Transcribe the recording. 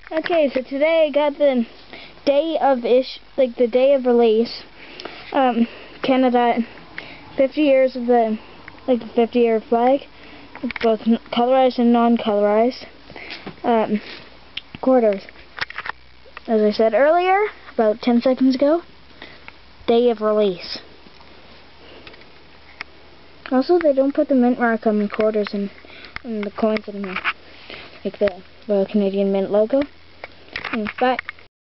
Okay, so today I got the day of the day of release. Canada, 50 years of the 50-year flag, both colorized and non-colorized. Quarters. As I said earlier, about 10 seconds ago, day of release. Also, they don't put the mint mark on the quarters and the coins anymore, like the Royal Canadian Mint logo. In fact,